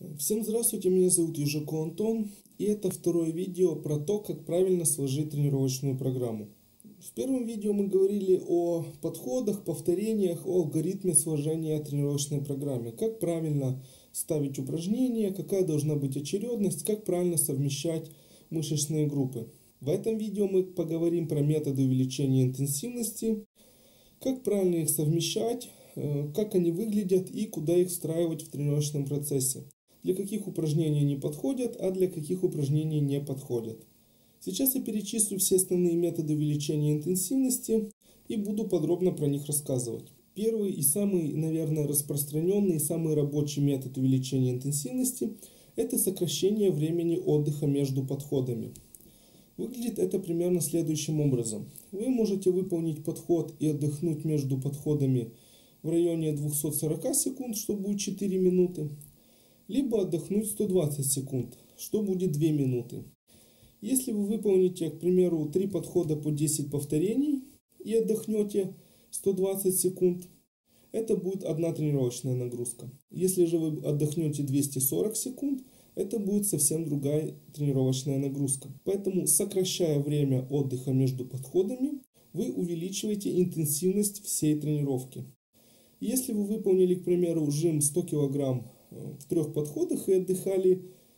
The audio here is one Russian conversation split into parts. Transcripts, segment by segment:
Всем здравствуйте, меня зовут Ежико Антон, и это второе видео про то, как правильно сложить тренировочную программу. В первом видео мы говорили о подходах, повторениях, о алгоритме сложения тренировочной программы. Как правильно ставить упражнения, какая должна быть очередность, как правильно совмещать мышечные группы. В этом видео мы поговорим про методы увеличения интенсивности, как правильно их совмещать, как они выглядят и куда их встраивать в тренировочном процессе. Для каких упражнений они подходят, а для каких упражнений не подходят. Сейчас я перечислю все основные методы увеличения интенсивности и буду подробно про них рассказывать. Первый и самый, наверное, распространенный, самый рабочий метод увеличения интенсивности – это сокращение времени отдыха между подходами. Выглядит это примерно следующим образом. Вы можете выполнить подход и отдохнуть между подходами в районе 240 секунд, что будет 4 минуты. Либо отдохнуть 120 секунд, что будет 2 минуты. Если вы выполните, к примеру, 3 подхода по 10 повторений и отдохнете 120 секунд, это будет одна тренировочная нагрузка. Если же вы отдохнете 240 секунд, это будет совсем другая тренировочная нагрузка. Поэтому, сокращая время отдыха между подходами, вы увеличиваете интенсивность всей тренировки. Если вы выполнили, к примеру, жим 100 кг в 3 подходах и отдыхали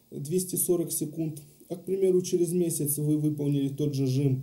240 секунд, а, к примеру, через месяц вы выполнили тот же жим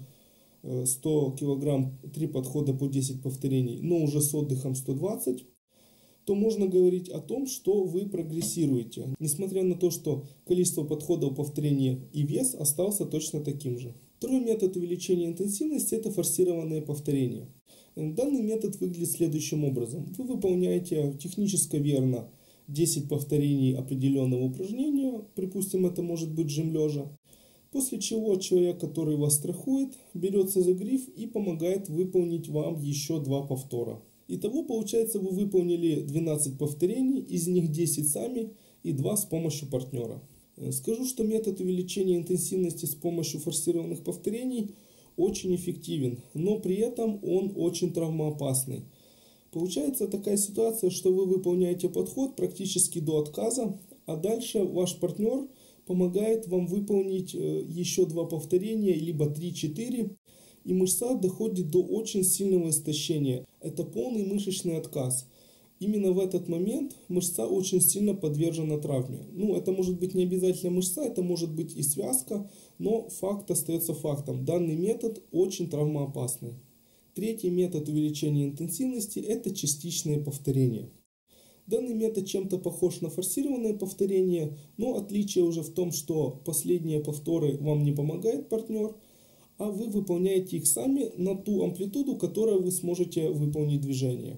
100 кг 3 подхода по 10 повторений, но уже с отдыхом 120, то можно говорить о том, что вы прогрессируете, несмотря на то, что количество подходов, повторений и вес остался точно таким же. Второй метод увеличения интенсивности – это форсированные повторения. Данный метод выглядит следующим образом. Вы выполняете технически верно 10 повторений определенного упражнения, припустим, это может быть жим лежа, после чего человек, который вас страхует, берется за гриф и помогает выполнить вам еще 2 повтора. Итого, получается, вы выполнили 12 повторений, из них 10 сами и 2 с помощью партнера. Скажу, что метод увеличения интенсивности с помощью форсированных повторений очень эффективен, но при этом он очень травмоопасный. Получается такая ситуация, что вы выполняете подход практически до отказа, а дальше ваш партнер помогает вам выполнить еще 2 повторения, либо 3-4, и мышца доходит до очень сильного истощения. Это полный мышечный отказ. Именно в этот момент мышца очень сильно подвержена травме. Это может быть не обязательно мышца, это может быть и связка, но факт остается фактом. Данный метод очень травмоопасный. Третий метод увеличения интенсивности – это частичные повторения. Данный метод чем-то похож на форсированное повторение, но отличие уже в том, что последние повторы вам не помогает партнер, а вы выполняете их сами на ту амплитуду, которую вы сможете выполнить движение.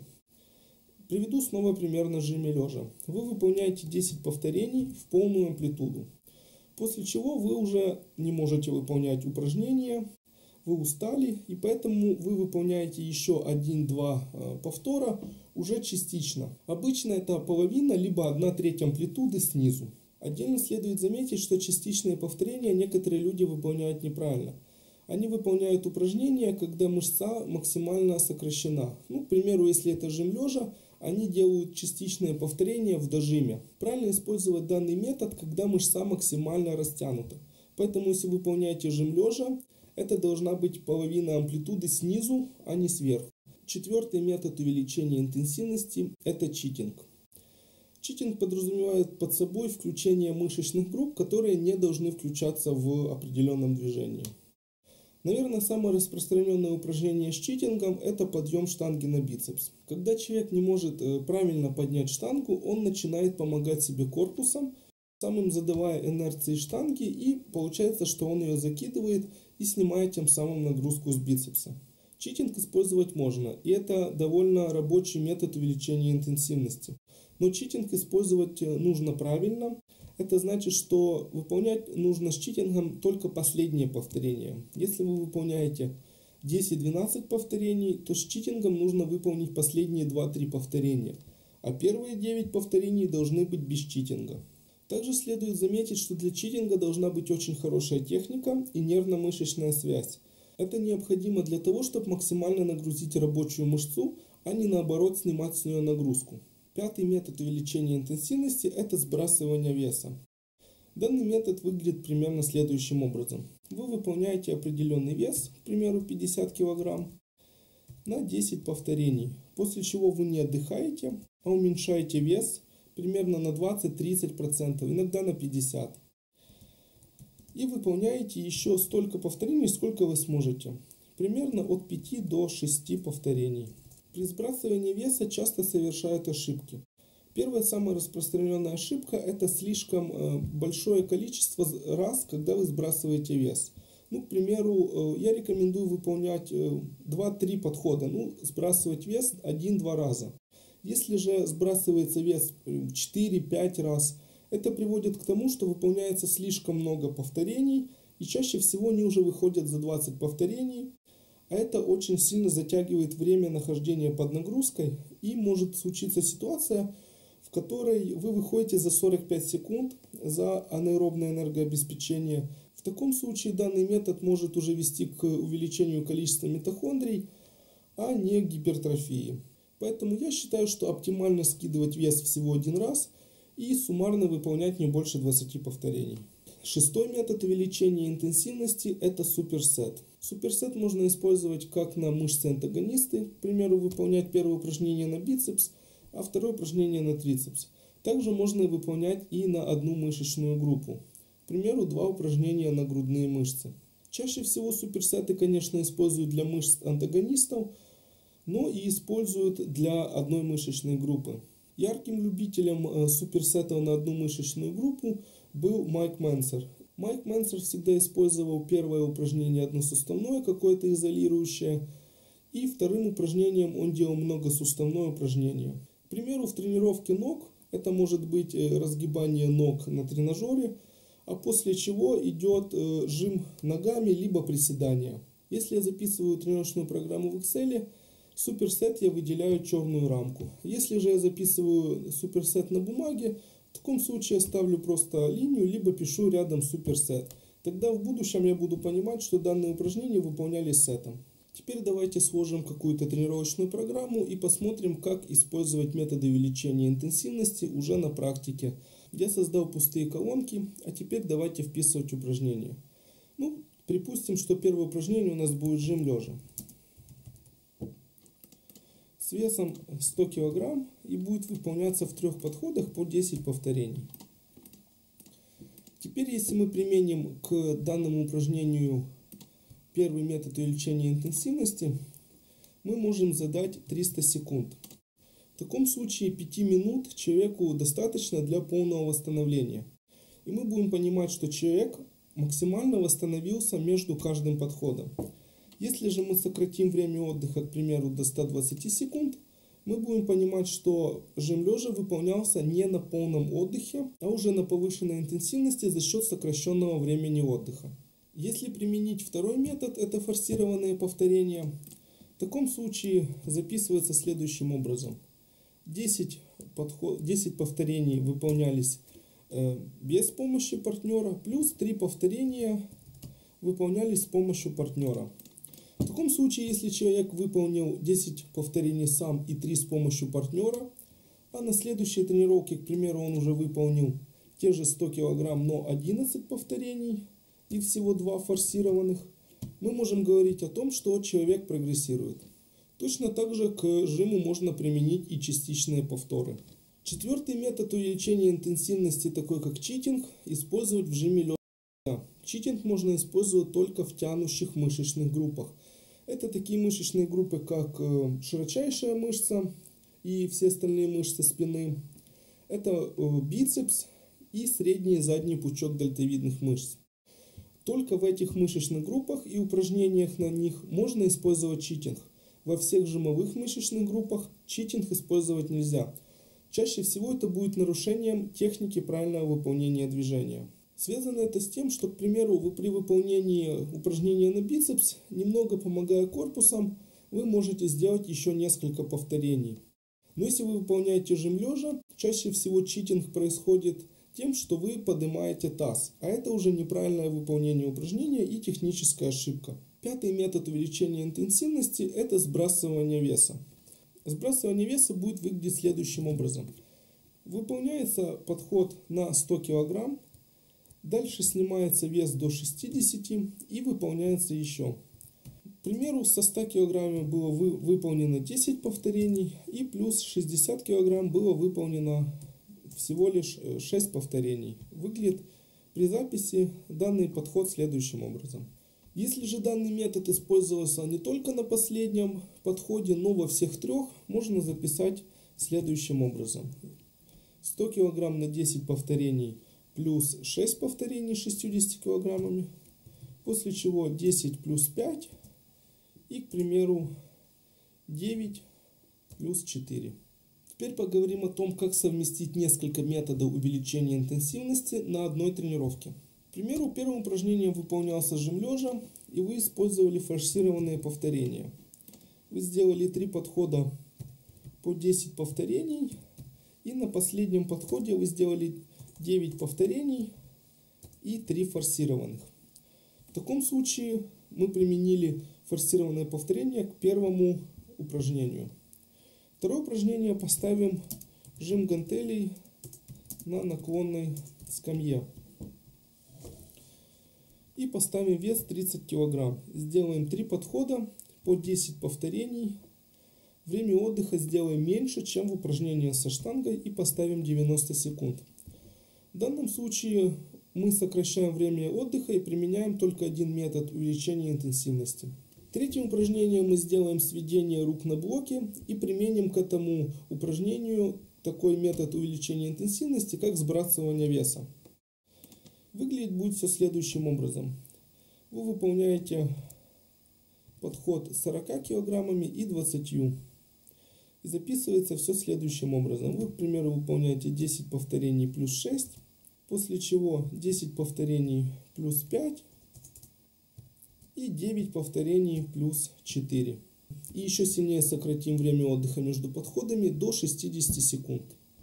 Приведу снова пример на жиме лежа. Вы выполняете 10 повторений в полную амплитуду, после чего вы уже не можете выполнять упражнения, вы устали, и поэтому вы выполняете еще 1-2 повтора уже частично. Обычно это половина, либо 1/3 амплитуды снизу. Отдельно следует заметить, что частичные повторения некоторые люди выполняют неправильно. Они выполняют упражнения, когда мышца максимально сокращена. К примеру, если это жим лежа, они делают частичные повторения в дожиме. Правильно использовать данный метод, когда мышца максимально растянута. Поэтому, если вы выполняете жим лежа, это должна быть половина амплитуды снизу, а не сверху. Четвертый метод увеличения интенсивности – это читинг. Читинг подразумевает под собой включение мышечных групп, которые не должны включаться в определенном движении. Наверное, самое распространенное упражнение с читингом – это подъем штанги на бицепс. Когда человек не может правильно поднять штангу, он начинает помогать себе корпусом, самым задавая инерции штанги, и получается, что он ее закидывает и снимает тем самым нагрузку с бицепса. Читинг использовать можно, и это довольно рабочий метод увеличения интенсивности. Но читинг использовать нужно правильно. Это значит, что выполнять нужно с читингом только последние повторения. Если вы выполняете 10-12 повторений, то с читингом нужно выполнить последние 2-3 повторения. А первые 9 повторений должны быть без читинга. Также следует заметить, что для читинга должна быть очень хорошая техника и нервно-мышечная связь. Это необходимо для того, чтобы максимально нагрузить рабочую мышцу, а не наоборот снимать с нее нагрузку. Пятый метод увеличения интенсивности – это сбрасывание веса. Данный метод выглядит примерно следующим образом. Вы выполняете определенный вес, к примеру 50 кг, на 10 повторений, после чего вы не отдыхаете, а уменьшаете вес примерно на 20-30%, иногда на 50%. И выполняете еще столько повторений, сколько вы сможете, примерно от 5 до 6 повторений. При сбрасывании веса часто совершают ошибки. Первая самая распространенная ошибка – это слишком большое количество раз, когда вы сбрасываете вес. Ну, к примеру, я рекомендую выполнять 2-3 подхода, сбрасывать вес 1-2 раза. Если же сбрасывается вес 4-5 раз, это приводит к тому, что выполняется слишком много повторений, и чаще всего они уже выходят за 20 повторений, а это очень сильно затягивает время нахождения под нагрузкой, и может случиться ситуация, в которой вы выходите за 45 секунд за анаэробное энергообеспечение. В таком случае данный метод может уже вести к увеличению количества митохондрий, а не к гипертрофии. Поэтому я считаю, что оптимально скидывать вес всего один раз и суммарно выполнять не больше 20 повторений. Шестой метод увеличения интенсивности – это суперсет. Суперсет можно использовать как на мышцы-антагонисты, к примеру, выполнять первое упражнение на бицепс, а второе упражнение на трицепс. Также можно выполнять и на одну мышечную группу. К примеру, 2 упражнения на грудные мышцы. Чаще всего суперсеты, конечно, используют для мышц-антагонистов, но и используют для одной мышечной группы. Ярким любителем суперсетов на одну мышечную группу был Майк Менсер. Майк Менсер всегда использовал первое упражнение односуставное, какое-то изолирующее, и вторым упражнением он делал многосуставное упражнение. К примеру, в тренировке ног это может быть разгибание ног на тренажере, а после чего идет жим ногами либо приседания. Если я записываю тренировочную программу в Excel, суперсет я выделяю черную рамку. Если же я записываю суперсет на бумаге, в таком случае я ставлю просто линию, либо пишу рядом суперсет. Тогда в будущем я буду понимать, что данные упражнения выполнялись сетом. Теперь давайте сложим какую-то тренировочную программу и посмотрим, как использовать методы увеличения интенсивности уже на практике. Я создал пустые колонки, а теперь давайте вписывать упражнения. Припустим, что первое упражнение у нас будет жим лежа с весом 100 кг и будет выполняться в 3 подходах по 10 повторений. Теперь, если мы применим к данному упражнению первый метод увеличения интенсивности, мы можем задать 300 секунд. В таком случае 5 минут человеку достаточно для полного восстановления. И мы будем понимать, что человек максимально восстановился между каждым подходом. Если же мы сократим время отдыха, к примеру, до 120 секунд, мы будем понимать, что жим лежа выполнялся не на полном отдыхе, а уже на повышенной интенсивности за счет сокращенного времени отдыха. Если применить второй метод, это форсированные повторения, в таком случае записывается следующим образом. 10 повторений выполнялись без помощи партнера, плюс 3 повторения выполнялись с помощью партнера. В таком случае, если человек выполнил 10 повторений сам и 3 с помощью партнера, а на следующей тренировке, к примеру, он уже выполнил те же 100 кг, но 11 повторений и всего 2 форсированных, мы можем говорить о том, что человек прогрессирует. Точно так же к жиму можно применить и частичные повторы. Четвертый метод увеличения интенсивности, такой как читинг, использовать в жиме лежа. Читинг можно использовать только в тянущих мышечных группах. Это такие мышечные группы, как широчайшая мышца и все остальные мышцы спины. Это бицепс и средний и задний пучок дельтовидных мышц. Только в этих мышечных группах и упражнениях на них можно использовать читинг. Во всех жимовых мышечных группах читинг использовать нельзя. Чаще всего это будет нарушением техники правильного выполнения движения. Связано это с тем, что, к примеру, вы при выполнении упражнения на бицепс, немного помогая корпусом, вы можете сделать еще несколько повторений. Но если вы выполняете жим лежа, чаще всего читинг происходит тем, что вы поднимаете таз, а это уже неправильное выполнение упражнения и техническая ошибка. Пятый метод увеличения интенсивности – это сбрасывание веса. Сбрасывание веса будет выглядеть следующим образом. Выполняется подход на 100 кг, дальше снимается вес до 60 и выполняется еще. К примеру, со 100 кг было выполнено 10 повторений и плюс 60 кг было выполнено всего лишь 6 повторений. Выглядит при записи данный подход следующим образом. Если же данный метод использовался не только на последнем подходе, но во всех трех, можно записать следующим образом. 100 кг на 10 повторений плюс 6 повторений 60 кг, после чего 10 плюс 5 и, к примеру, 9 плюс 4. Теперь поговорим о том, как совместить несколько методов увеличения интенсивности на одной тренировке. К примеру, первым упражнением выполнялся жим лежа, и вы использовали форсированные повторения. Вы сделали 3 подхода по 10 повторений, и на последнем подходе вы сделали 9 повторений и 3 форсированных. В таком случае мы применили форсированные повторения к первому упражнению. Второе упражнение поставим жим гантелей на наклонной скамье. И поставим вес 30 кг. Сделаем 3 подхода по 10 повторений. Время отдыха сделаем меньше, чем в упражнении со штангой, и поставим 90 секунд. В данном случае мы сокращаем время отдыха и применяем только один метод увеличения интенсивности. Третьим упражнением мы сделаем сведение рук на блоке и применим к этому упражнению такой метод увеличения интенсивности, как сбрасывание веса. Выглядит будет все следующим образом. Вы выполняете подход 40 килограммами и 20. И записывается все следующим образом. Вы, к примеру, выполняете 10 повторений плюс 6, после чего 10 повторений плюс 5 и 9 повторений плюс 4. И еще сильнее сократим время отдыха между подходами до 60 секунд.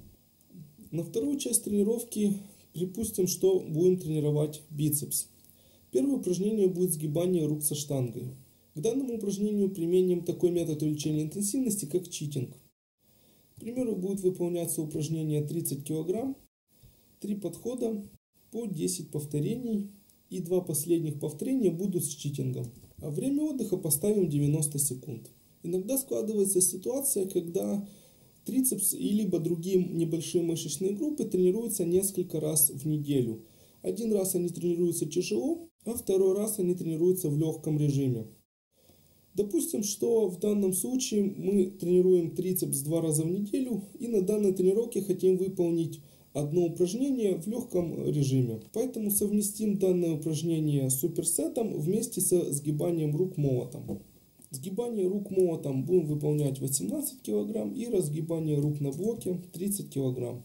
На вторую часть тренировки припустим, что будем тренировать бицепс. Первое упражнение будет сгибание рук со штангой. К данному упражнению применим такой метод увеличения интенсивности, как читинг. К примеру, будет выполняться упражнение 30 кг, 3 подхода по 10 повторений и 2 последних повторения будут с читингом. А время отдыха поставим 90 секунд. Иногда складывается ситуация, когда трицепс и либо другие небольшие мышечные группы тренируются несколько раз в неделю. Один раз они тренируются тяжело, а второй раз они тренируются в легком режиме. Допустим, что в данном случае мы тренируем трицепс 2 раза в неделю и на данной тренировке хотим выполнить одно упражнение в легком режиме. Поэтому совместим данное упражнение с суперсетом вместе со сгибанием рук молотом. Сгибание рук молотом будем выполнять 18 кг и разгибание рук на блоке 30 кг.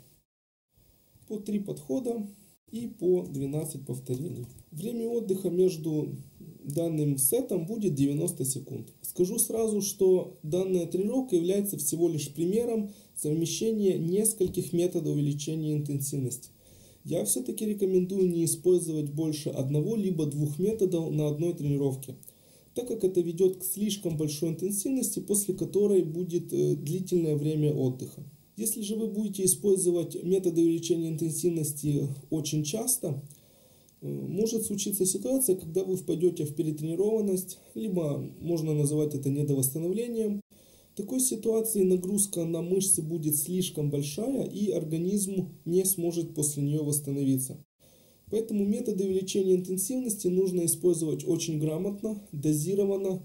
По 3 подхода и по 12 повторений. Время отдыха между данным сетом будет 90 секунд. Скажу сразу, что данная тренировка является всего лишь примером совмещения нескольких методов увеличения интенсивности. Я все-таки рекомендую не использовать больше одного либо двух методов на одной тренировке, так как это ведет к слишком большой интенсивности, после которой будет длительное время отдыха. Если же вы будете использовать методы увеличения интенсивности очень часто, может случиться ситуация, когда вы впадете в перетренированность, либо можно называть это недовосстановлением. В такой ситуации нагрузка на мышцы будет слишком большая, и организм не сможет после нее восстановиться. Поэтому методы увеличения интенсивности нужно использовать очень грамотно, дозированно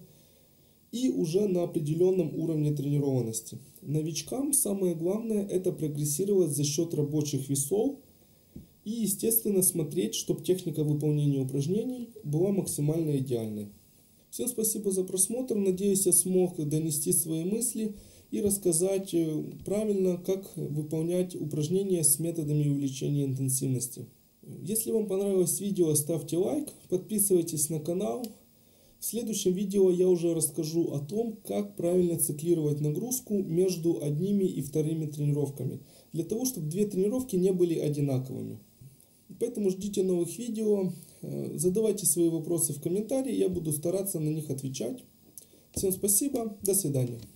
и уже на определенном уровне тренированности. Новичкам самое главное — это прогрессировать за счет рабочих весов и, естественно, смотреть, чтобы техника выполнения упражнений была максимально идеальной. Всем спасибо за просмотр. Надеюсь, я смог донести свои мысли и рассказать правильно, как выполнять упражнения с методами увеличения интенсивности. Если вам понравилось видео, ставьте лайк, подписывайтесь на канал. В следующем видео я уже расскажу о том, как правильно циклировать нагрузку между одними и вторыми тренировками, для того, чтобы две тренировки не были одинаковыми. Поэтому ждите новых видео, задавайте свои вопросы в комментарии, я буду стараться на них отвечать. Всем спасибо, до свидания.